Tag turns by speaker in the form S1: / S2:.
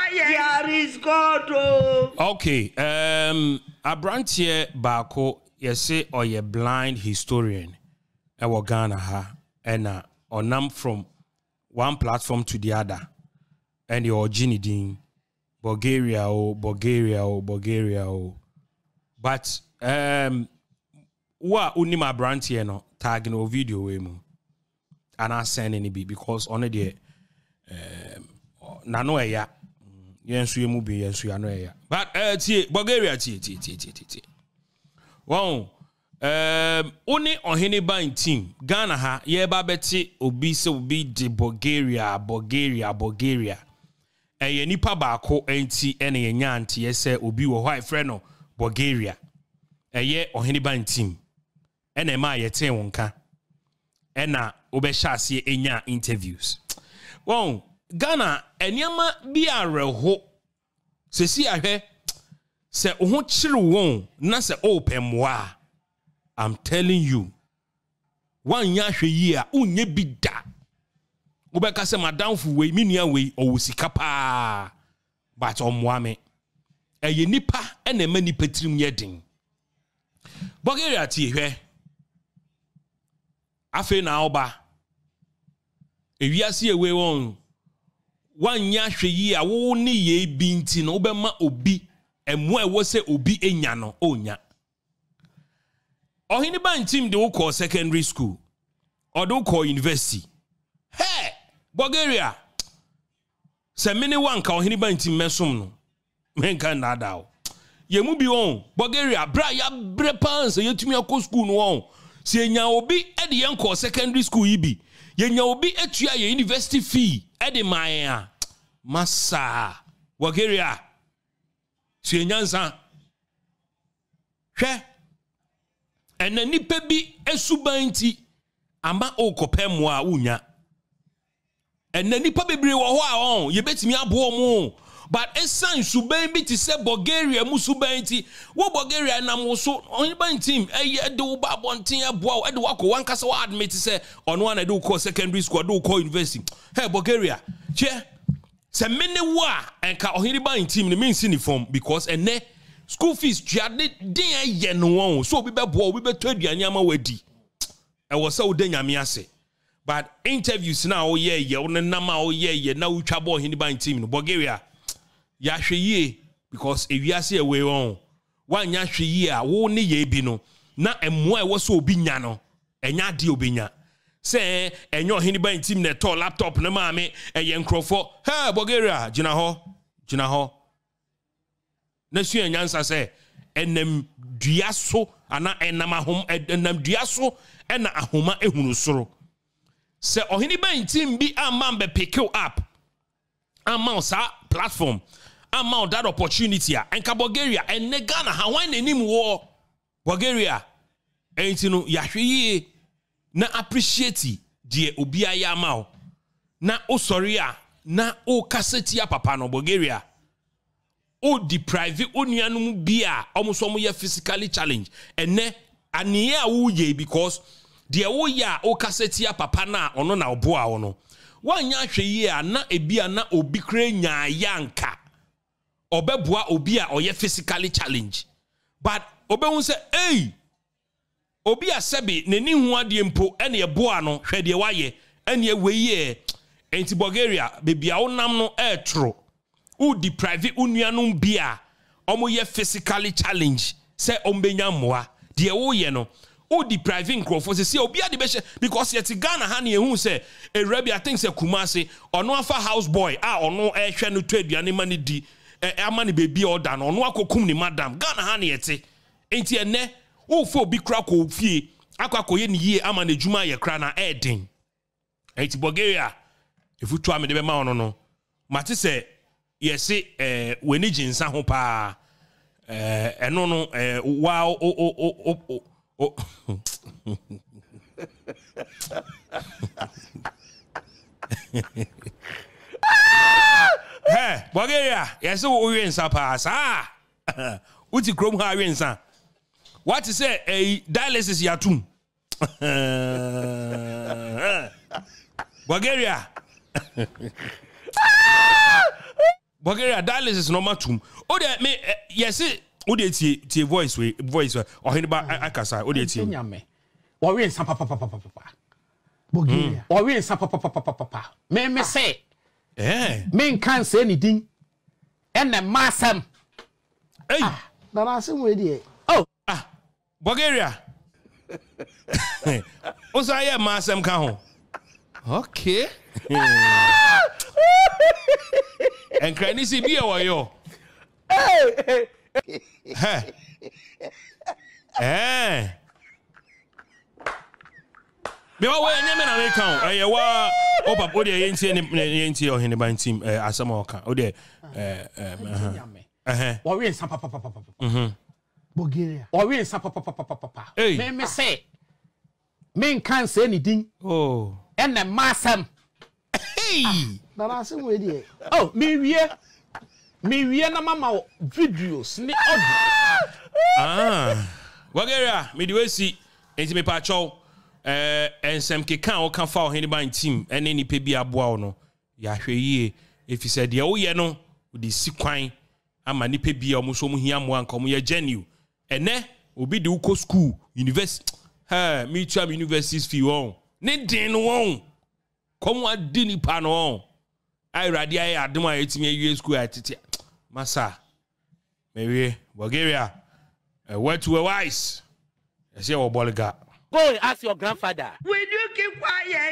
S1: There is God.
S2: Okay. Abrantie Bako, say or ye blind historian. Ewo Ghana ha. And onam from one platform to the other. And your Ginidin. Bulgaria. But wa unima Abrantie no tag no video we mu. And I send any be because only the nano ya. Yensu yemu be yensu ya no ya. But Bulgaria tie. Wow. Only Oheneba Ntim Ghana ha ye ba beti obi se obi de Bulgaria. Eye nipa baako enti ene ye nyanti ye se obi wo hwa frɛ no Bulgaria. Eye Oheneba Ntim. Ene ma ye ten wonka. Ena obehya ase enya interviews. Wow. Ghana enyama bi areho sesi ahwe se oho chiri won na se open wa. I'm telling you, one yahwe yi a unye bi da. Ubeka se madam fu we minua we owusika pa. But omwame. Eye nipa ene ma nipa tirim yedin. Bulgaria tie hwe. Afe na oba. Ewiase ewe won. One yahwe yi a wo ni ye bi nti no ubema obi emu ewo se obi enya no onya. Oheneba Ntim de wo call secondary school or do call university. Hey, Bulgaria. Se many one ka Oheneba Ntim mesum no. Menka nada o. Ye mu bi on Bulgaria bra ya bre pan se yetumi akọ school no on. Se enya obi e de yen call secondary school yi bi. Ye enya obi etua ye university fee e de man massa Bulgaria. Se enya nsan. Hwe and then nipa bi esubanti ama okopem wa unya. And then nipa bebre wo ho a on ye betimi abo mu. But esan suban bi ti se Bulgaria mu subanti wo Bulgaria na mo so Oheneba Ntim eye de wo ba bonten abo e de wako wankasa wa admit se ono na de wo secondary school de wo university. Hey Bulgaria, che se mene wa enka Oheneba Ntim ne mean ni form because ene school fees jade den ye no won so obi bebo obi beto aduane ama wadi e wo se wo den nyame ase but interviews na o ye wo na ma o ye na wo twa bo Oheneba Ntim no Bulgaria ya hwe ye because ewiase e we won wan ya hwe ye a wo ne ye bi no na emo e wo so obi nya no enya de obenya se enyo Oheneba Ntim na to laptop na ma me eye nkrofo ha Bulgaria gina ho na su enyansa se enam duaso ana enam ahom enam duaso ena ahoma ehunu soro se Oheneba Ntim bi amambe pick you up amount sa platform amount that opportunity enka Bulgaria and Ghana ha wan enim wo Bulgaria enti no yahwe na appreciate die obi ayama na osori a na o kaseti papa no Bulgaria o deprive onuanum bia almost ye physically challenge ene aniye a wo ye because de wo ya o kasetia papa na ono na oboa ono wanya hwe ye a na ebia na obi kra nya yanka obeboa obi a oye physically challenge but obehun se hey obi a sebe neni hu ade mpo ene ye boa no hwe de waye ene ye weye enti Bulgaria bebia wonam no etro u deprive unuanum bia omo ye physically challenge se ombenya moa de wo ye no u deprive nkrofo se obi ade be because yet Ghana ha na ehu se Arabia I think se Kumasi ono afa house boy a ono ehwe no to aduane mani di amani baby order no ono akokum ni madam Ghana ha na yete enti ene u fo obi kra ko fie akwakoye ni yie ama na ejuma ye kra na eden enti Bulgaria if you try me de be ma ono no mate se yes, when you jinsa ho pa, no, wow, oh. Hey, Bulgaria, yes, we in Sapas, Uti Chrome Harrinsa. What is a dialysis yatum? Bulgaria. Borgaria dialysis no matum. O de me yes o de tie voice Oheneba akasa o de tie.
S3: We nsam papa. Borgaria. We nsam papa. Me say. Me kan say anything. And the masam.
S2: Hey.
S3: Na masam we dey.
S2: Borgaria. O say ya masam ka ho. Okay. And cranisi be a yo. Me wa nyame na me kan eh wa o papa o de yenti Oheneba Ntim asama o kan o de
S3: we nsam papa. Borgaria. We nsam papa. Me say me kan say anything.
S2: Oh.
S3: And the masam.
S2: Hey.
S3: Na masam we dey. Oh, me wie na mama videos ni audio.
S2: Borgaria, me di si enti me pa chow ensem ke kan o kan fa Oheneba Ntim ene ni pe bi aboa no. Ya hwe yie if you said ye wo ye no di si kwan ama ni pe bi o mo so mo hia mo anka mo ye genuine. Ene obi di uko school university me try universities fee won. Ne din won. Come what dini pa no. I radi I adom a etimi awie school atete. Masa. Mewe Borgaria. Word to a wise. I say Borgaria.
S4: Go ask your grandfather.
S1: Will you keep quiet?